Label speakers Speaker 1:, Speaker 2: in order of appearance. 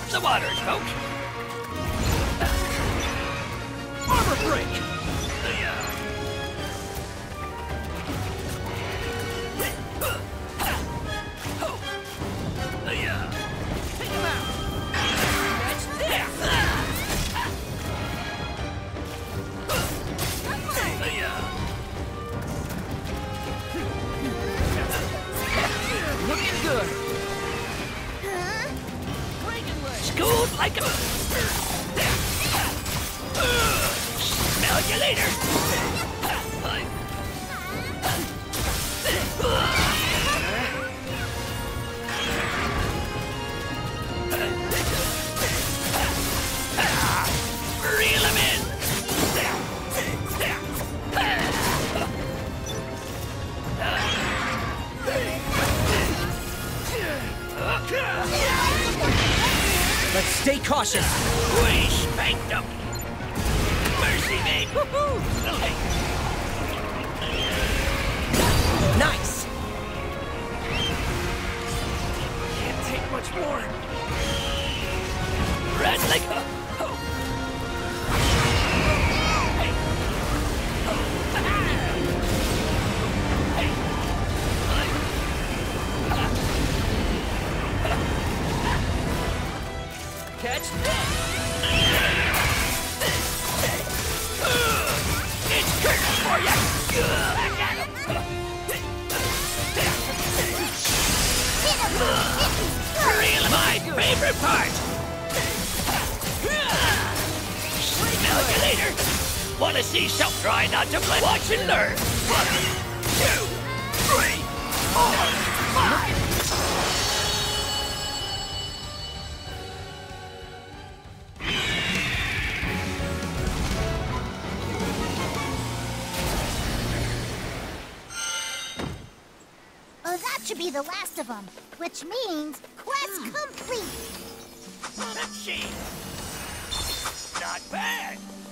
Speaker 1: Watch the waters, folks.
Speaker 2: Armor break!
Speaker 1: Take him out.
Speaker 2: Catch this! Looking good!
Speaker 1: Schooled like a... Smell you later. Reel him in.
Speaker 2: Let's stay cautious!
Speaker 1: We spanked him. Mercy, mate.
Speaker 2: Nice! Can't take much more.
Speaker 1: Run like a...
Speaker 2: Catch this!
Speaker 1: It's curtain for you. I got him. Reel my favorite part. Smell you later. Want to see some? Try not to play. Watch and learn. 1, 2, 3, 4, 5.
Speaker 3: Oh, that should be the last of them, which means quest complete.
Speaker 1: Let's see. Not bad.